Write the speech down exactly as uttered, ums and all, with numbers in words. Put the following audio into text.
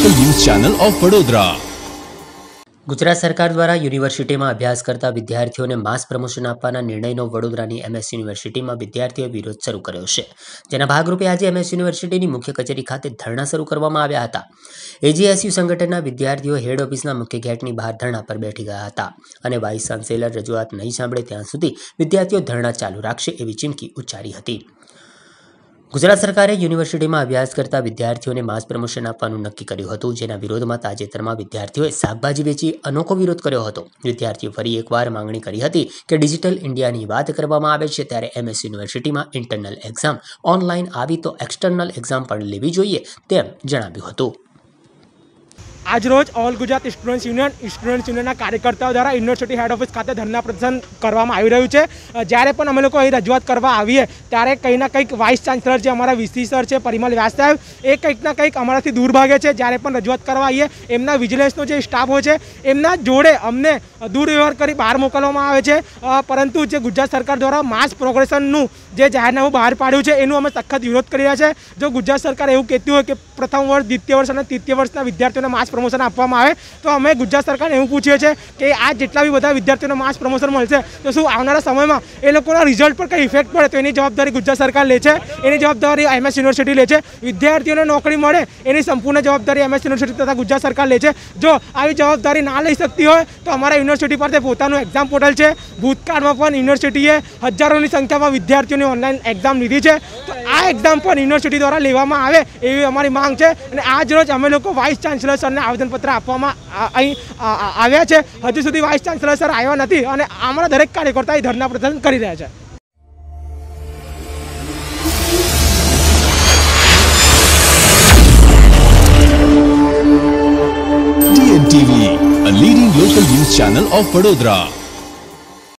Local news channel of Vadodara. Gujarat સરકાર દ્વારા યુનિવર્સિટીમાં અભ્યાસ કરતા વિદ્યાર્થીઓને માસ પ્રમોશન આપવાના નિર્ણયનો વડોદરાની એમએસ યુનિવર્સિટીમાં વિદ્યાર્થીઓએ વિરોધ શરૂ કર્યો છે, જેના ભાગરૂપે આજે એમએસ યુનિવર્સિટીની મુખ્ય કચેરી ખાતે ધરણા શરૂ કરવામાં આવ્યા હતા। એજીએસયુ સંગઠનના વિદ્યાર્થીઓ હેડ ઓફિસના મુખ્ય ગેટની બહાર ધરણા પર બેઠી ગયા હતા અને વાઇસ ચાન્સેલર રજૂઆત નહીં સાંભળે ત્યાં સુધી વિદ્યાર્થીઓ ધરણા ચાલુ રાખશે એવી ચીમકી ઉચ્ચારી હતી। ગુજરાત સરકારે યુનિવર્સિટીમાં અભ્યાસ કરતા વિદ્યાર્થીઓને માસ પ્રમોશન આપવાનું નક્કી કર્યું હતું, જેના વિરોધમાં તાજેતરમાં વિદ્યાર્થીઓએ શાકભાજી વેચી અનોખો વિરોધ કર્યો હતો। વિદ્યાર્થીઓ ફરી એકવાર માંગણી કરી હતી કે ડિજિટલ ઇન્ડિયાની વાત કરવામાં આવે છે ત્યારે એમએસ યુનિવર્સિટીમાં ઇન્ટરનલ એક્ઝામ ઓનલાઈન આવી તો એક્સટર્નલ એક્ઝામ પણ લેવી જોઈએ તેમ જણાવ્યું હતું। આજરોજ all Gujarat students union students યુનિયનના કાર્યકર્તાઓ દ્વારા યુનિવર્સિટી હેડ ઓફિસ ખાતે ધરના પ્રદર્શન કરવામાં આવી રહ્યું છે। જ્યારે પણ અમે લોકો અહીં રજૂઆત કરવા આવીએ ત્યારે કંઈ ના કંઈક વાઇસ ચાન્સલર છે, અમારા વીસી સર છે, પરિમલ વ્યાસ સાહેબ, એ કંઈક ના કંઈક અમારાથી દૂર ભાગે છે। જ્યારે પણ રજૂઆત કરવા આવીએ એમના વિજિલન્સનો જે સ્ટાફ હોય છે એમના જોડે અમને દુર્વ્યવહાર કરી બહાર મોકલવામાં આવે છે। પરંતુ જે ગુજરાત સરકાર દ્વારા માસ પ્રોગ્રેશનનું જે જાહેરનામું બહાર પાડ્યું છે એનું અમે સખત વિરોધ કરી રહ્યા છે। જો ગુજરાત સરકાર એવું કહેતી હોય કે પ્રથમ વર્ષ, દ્વિતીય વર્ષ અને તૃતીય વર્ષના વિદ્યાર્થીઓને માસ પ્રમોશન આપવામાં આવે તો અમે ગુજરાત સરકારને એવું પૂછીએ છીએ કે આ જેટલા બી બધા વિદ્યાર્થીઓને માસ પ્રમોશન મળશે તો શું આવનારા સમયમાં એ લોકોના રિઝલ્ટ પર કંઈ ઇફેક્ટ પડે તો એની જવાબદારી ગુજરાત સરકાર લે છે, એની જવાબદારી એમએસ યુનિવર્સિટી લે છે। વિદ્યાર્થીઓને નોકરી મળે એની સંપૂર્ણ જવાબદારી એમએસ યુનિવર્સિટી તથા ગુજરાત સરકાર લે છે। જો આવી જવાબદારી ના લઈ શકતી હોય તો અમારા યુનિવર્સિટી પાસે પોતાનું એક્ઝામ પોર્ટલ છે। ભૂતકાળમાં પણ યુનિવર્સિટીએ હજારોની સંખ્યામાં વિદ્યાર્થીઓની ઓનલાઈન એક્ઝામ લીધી છે, તો આ એક્ઝામ પણ યુનિવર્સિટી દ્વારા લેવામાં આવે એવી અમારી માંગ છે। અને આજ રોજ અમે લોકો વાઇસ ચાન્સલર સરને આવેદનપત્ર આપવામાં અહીં આવ્યા છે। હજુ સુધી વાઇસ ચાન્સલર સર આવ્યા નથી અને અમારા દરેક કાર્યકર્તા ધરના પ્રદર્શન કરી રહ્યા છે। DN TV, a leading local news channel of Vadodara।